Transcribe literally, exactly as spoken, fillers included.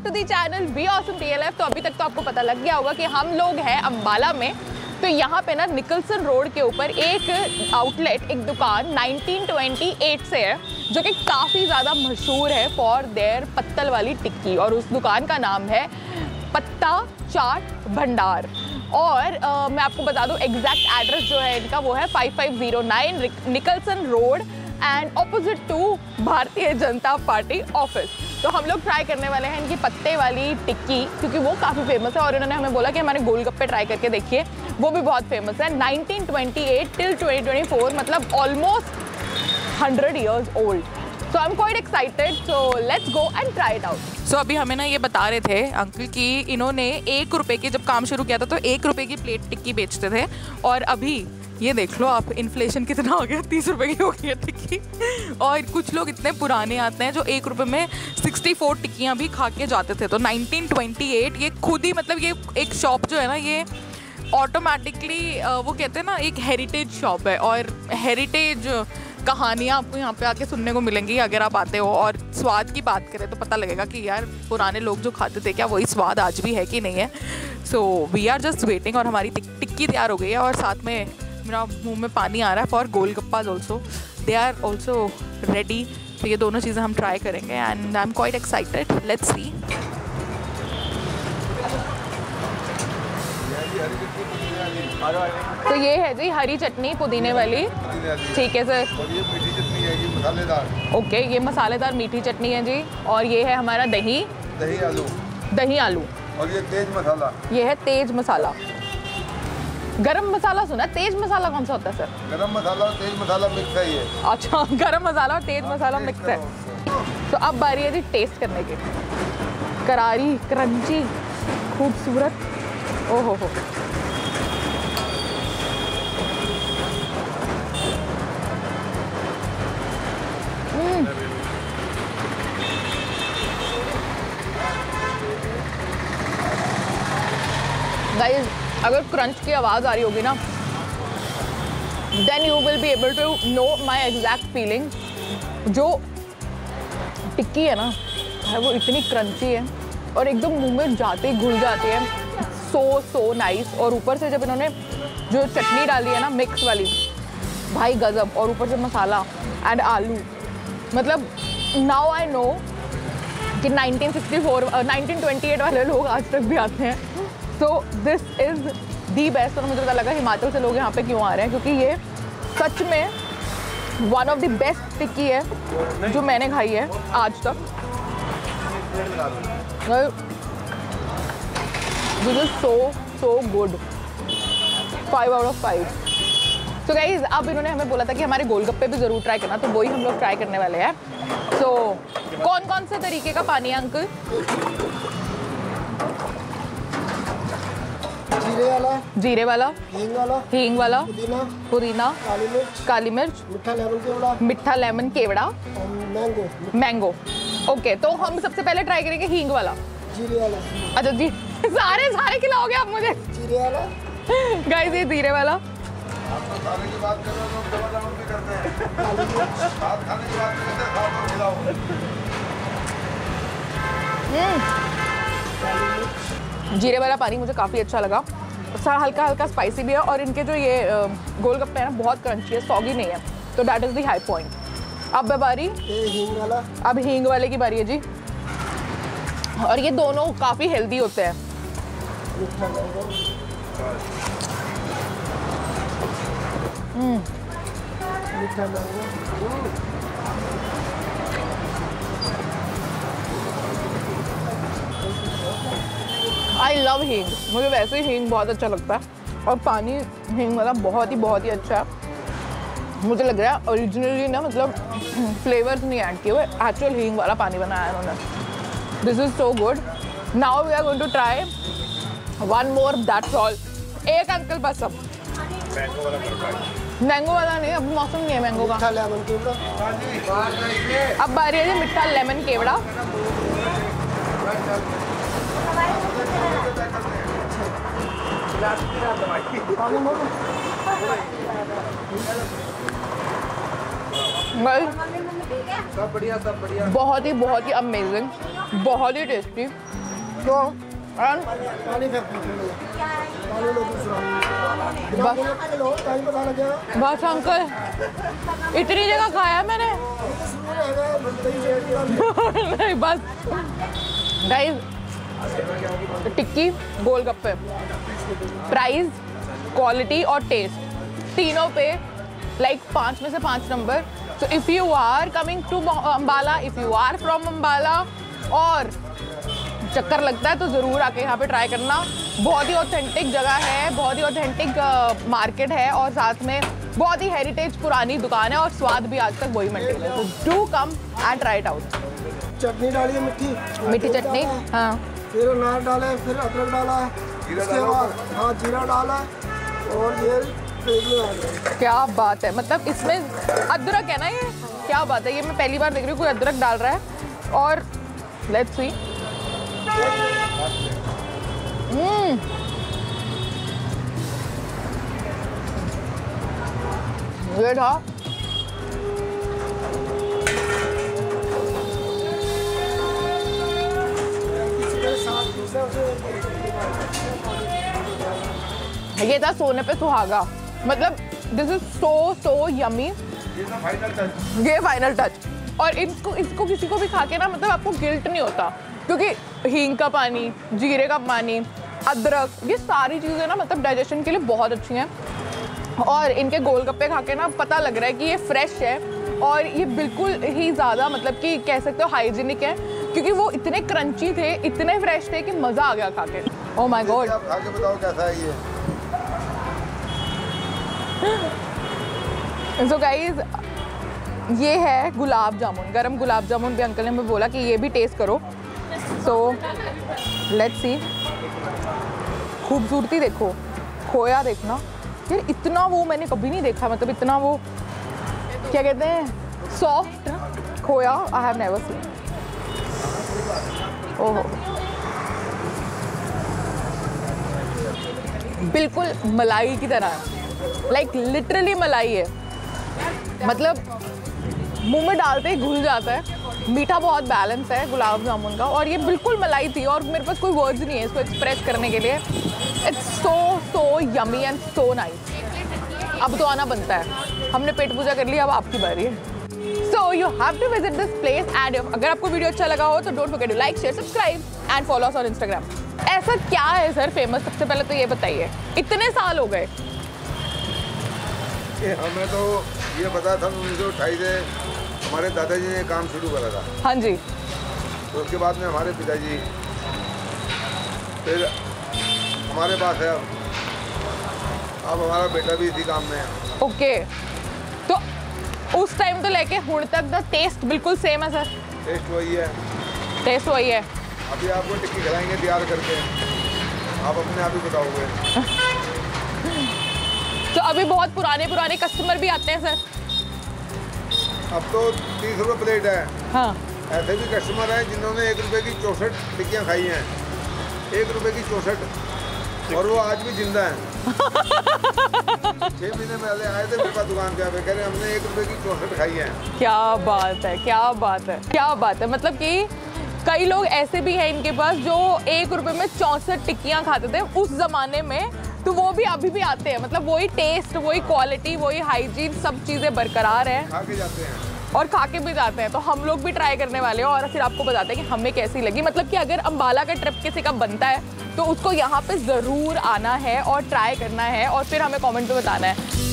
To the channel be awesome T L F. तो अभी तक तो आपको पता लग गया होगा कि हम लोग हैं अम्बाला में। तो यहाँ पे ना निकलसन रोड के ऊपर एक आउटलेट, एक दुकान नाइनटीन ट्वेंटी एट से है, जो कि काफ़ी ज़्यादा मशहूर है फॉर देयर पत्तल वाली टिक्की। और उस दुकान का नाम है पत्ता चाट भंडार। और आ, मैं आपको बता दूं एग्जैक्ट एड्रेस जो है इनका वो है five five zero nine Nicholson Road and opposite to Bharatiya Janata party office. तो हम लोग ट्राई करने वाले हैं इनकी पत्ते वाली टिक्की, क्योंकि वो काफ़ी फेमस है और इन्होंने हमें बोला कि हमारे गोलगप्पे ट्राई करके देखिए, वो भी बहुत फेमस है। Nineteen twenty eight till twenty twenty four, मतलब almost hundred years old. So I am quite excited, so let's go and try it out. So अभी हमें ना ये बता रहे थे अंकल कि इन्होंने एक रुपए की, जब काम शुरू किया था तो एक रुपए की प्लेट टिक्की बेचते थे, और अभी ये देख लो आप, इन्फ्लेशन कितना हो गया, तीस रुपए की हो गई है टिक्की। और कुछ लोग इतने पुराने आते हैं जो एक रुपए में सिक्सटी फोर टिक्कियाँ भी खा के जाते थे। तो नाइनटीन ट्वेंटी एट ये खुद ही, मतलब ये एक शॉप जो है ना, ये ऑटोमेटिकली वो कहते हैं ना एक हेरिटेज शॉप है, और हेरिटेज कहानियाँ आपको यहाँ पे आके सुनने को मिलेंगी अगर आप आते हो। और स्वाद की बात करें तो पता लगेगा कि यार पुराने लोग जो खाते थे क्या वही स्वाद आज भी है कि नहीं है। So we are just waiting, और हमारी टिक्की तैयार हो गई है, और साथ में मेरा मुंह में पानी आ रहा है for golgappas also, they are also ready. तो ये दोनों चीज़ें हम ट्राई करेंगे and I am quite excited, let's see. तो ये है जी हरी चटनी पुदीने वाली, ठीक है सर। और ये मीठी चटनी है, ये मसालेदार। ओके, ये मसालेदार मीठी चटनी है जी। और ये है हमारा दही दही आलू, दही आलू। और ये तेज मसाला, ये है तेज मसाला। गरम मसाला सुना, तेज मसाला कौन सा होता है सर? गरम मसाला और तेज मसाला मिक्स है ये। अच्छा, गरम मसाला और तेज मसाला मिक्स है। तो अब बारी है जी टेस्ट करने की। करारी, क्रंची, खूबसूरत, ओहो हो। गाइस, अगर क्रंच की आवाज़ आ रही होगी ना, then you will be able to know my exact feeling. जो टिक्की है ना, है वो इतनी क्रंची है और एकदम मुंह में जाते ही घुल जाती है। So so nice. और ऊपर से जब इन्होंने जो चटनी डाली है ना मिक्स वाली, भाई गजब। और ऊपर से मसाला एंड आलू, मतलब नाउ आई नो कि nineteen sixty four nineteen twenty eight वाले लोग आज तक भी आते हैं। तो दिस इज़ दी बेस्ट। और मुझे पता लगा हिमाचल से लोग यहाँ पे क्यों आ रहे हैं, क्योंकि ये सच में one of the best tikki है जो मैंने खाई है आज तक। This is so so good, five out of five. तो गाइज, अब इन्होंने हमें बोला था कि हमारे गोलगप्पे भी ज़रूर ट्राई करना, तो वही हम लोग ट्राई करने वाले हैं। तो कौन कौन से तरीके का पानी है अंकल? जीरे वाला, जीरे वाला, हींग वाला, हींग वाला, पुदीना, पुदीना, काली मिर्च, काली मिर्च, मीठा लेमन केवड़ा, मिठा लेमन केवड़ा, और मैंगो, मैंगो। ओके, तो हम सबसे पहले ट्राई करेंगे हींग वाला। जीरे वाला, अच्छा जी, सारे सारे खिलाओगे आप मुझे? जीरे वाला, गाइस ये जीरे वाला। खाने की बात कर रहे हो तो डबल राउंड भी करते हैं। भात खाने की बात करते हैं, खाओ और खिलाओ। जीरे वाला पानी मुझे काफ़ी अच्छा लगा। सा हल्का हल्का स्पाइसी भी है, और इनके जो ये गोलगप्पे हैं ना बहुत क्रंची है, सॉगी नहीं है। तो that is the high point. अब बारी ये हींग वाला, अब हींग वाले की बारी है जी। और ये दोनों काफ़ी हेल्दी होते हैं। मीठा मैंगो, मीठा मैंगो, आई लव हींग, मुझे वैसे ही हींग बहुत अच्छा लगता है। और पानी हींग वाला बहुत ही बहुत ही अच्छा है। मुझे लग रहा है ओरिजिनली ना, मतलब फ्लेवर्स नहीं ऐड किए हुए, एक्चुअल हींग वाला पानी बनाया है उन्होंने। This is so good. Now we are going to try one more, that's all. एक अंकल बस सब मैंगो वाला कर पाएंगे। मैंगो वाला नहीं, अब मौसम नहीं है मैंगो का। मीठा लेमन केवड़ा, अब बारी है जी मिठा लेमन केवड़ा। Guys, सब बढ़िया सब बढ़िया। बहुत ही बहुत ही अमेजिंग, बहुत ही टेस्टी। तो and पानी फेंक दो, पानी लो दूसरा। बस पानी लो, टाइम पता लग जाएगा। बस अंकल, इतनी जगह खाया मैंने। शुरू रहेगा, बनते ही जाएगा। नहीं बस गाइस, टिक्की गोलगप्पे, प्राइस, क्वालिटी और टेस्ट तीनों पे लाइक पाँच में से पाँच नंबर। So if you are coming to Ambala, if you are from Ambala और चक्कर लगता है तो ज़रूर आके यहाँ पे ट्राई करना। बहुत ही ऑथेंटिक जगह है, बहुत ही ऑथेंटिक मार्केट है और साथ में बहुत ही हेरिटेज पुरानी दुकान है और स्वाद भी आज तक वही मेंटेन है। तो do come and try it out. Chutney डाली है मिट्टी, मीठी चटनी, हाँ, फिर अनार डाला है, फिर अदरक डाला है, उसके बाद हाँ जीरा डाला है और ये पेट में आ गया। क्या बात है, मतलब इसमें अदरक है ना, ये क्या बात है, ये मैं पहली बार देख रही हूँ कोई अदरक डाल रहा है। और लेट्स सी, हम्म, ये था ये था सोने पे सुहागा। मतलब this is so so yummy. ये तो फाइनल टच। ये फाइनल टच। और इसको इसको किसी को भी खा के ना, मतलब आपको गिल्ट नहीं होता, क्योंकि हींग का पानी, जीरे का पानी, अदरक, ये सारी चीज़ें ना मतलब डाइजेशन के लिए बहुत अच्छी हैं। और इनके गोलगप्पे खा के ना पता लग रहा है कि ये फ्रेश है और ये बिल्कुल ही ज़्यादा मतलब कि कह सकते हो हाइजीनिक है, क्योंकि वो इतने क्रंची थे, इतने फ्रेश थे कि मज़ा आ गया खा के। Oh my God. आप खा के बताओ कैसा है ये। सो गाइज, ये है गुलाब जामुन, गरम गुलाब जामुन भी अंकल ने हमें बोला कि ये भी टेस्ट करो। सो लेट्स सी, खूबसूरती देखो, खोया देखना यार, इतना वो मैंने कभी नहीं देखा, मतलब इतना वो क्या कहते हैं सॉफ्ट खोया आई हैव नेवर सीन। ओहो, बिल्कुल मलाई की तरह है, लाइक लिटरली मलाई है, मतलब मुंह में डालते ही घुल जाता है। मीठा बहुत बैलेंस है गुलाब जामुन का और ये बिल्कुल मलाई थी और मेरे पास कोई वर्ड्स नहीं है इसको एक्सप्रेस करने के लिए। It's so so yummy and so nice. अब तो आना बनता है, हमने पेट पूजा कर लिया, अब आपकी बारी है। So you have to visit this place and अगर आपको वीडियो अच्छा लगा हो तो don't forget to like, share, subscribe and follow us on Instagram. ऐसा क्या है सर फेमस, सबसे पहले तो ये बताइए, इतने साल हो गए। हमें तो ये पता था उन्नीस सौ अट्ठाईस से हमारे दादाजी ने काम शुरू करा था। हाँ जी। तो उसके बाद में हमारे पिताजी, फिर हमारे पास है, अब अब हमारा बेटा भी इसी काम में है। ओके, तो उस टाइम तो लेके हुण तक द टेस्ट बिल्कुल सेम है सर? टेस्ट वही है। टेस्ट वही है। अभी आपको टिक्की खिलाएंगे तैयार करके, आप अपने आप ही बताओगे। तो अभी बहुत पुराने पुराने कस्टमर भी आते हैं सर? अब तो तीस रुपये प्लेट है। हाँ। ऐसे भी कस्टमर हैं जिन्होंने एक रुपए की चौंसठ टिक्कियाँ खाई हैं, एक रुपए की चौंसठ, और वो आज भी जिंदा हैं। छः महीने पहले आए थे मेरे पास दुकान पे, कह रहे हमने एक रुपए की चौंसठ खाई हैं। क्या बात है, क्या बात है, क्या बात है। मतलब कि कई लोग ऐसे भी हैं इनके पास जो एक रुपए में चौंसठ टिक्कियाँ खाते थे उस जमाने में, तो वो भी अभी भी आते हैं। मतलब वही टेस्ट, वही क्वालिटी, वही हाइजीन, सब चीज़ें बरकरार हैं, खा के जाते हैं और खा के भी जाते हैं। तो हम लोग भी ट्राई करने वाले हैं और फिर आपको बताते हैं कि हमें कैसी लगी। मतलब कि अगर अम्बाला का ट्रिप किसी का बनता है तो उसको यहाँ पे ज़रूर आना है और ट्राई करना है और फिर हमें कमेंट में बताना है।